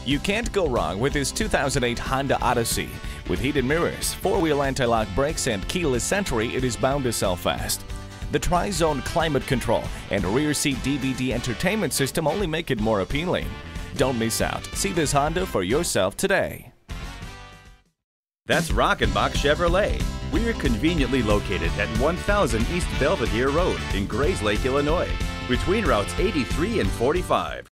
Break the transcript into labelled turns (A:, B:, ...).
A: You can't go wrong with this 2008 Honda Odyssey. With heated mirrors, four-wheel anti-lock brakes, and keyless entry, it is bound to sell fast. The tri-zone climate control and rear seat DVD entertainment system only make it more appealing. Don't miss out. See this Honda for yourself today.
B: That's Rockenbach Chevrolet. We're conveniently located at 1000 East Belvidere Road in Grayslake, Illinois, between routes 83 and 45.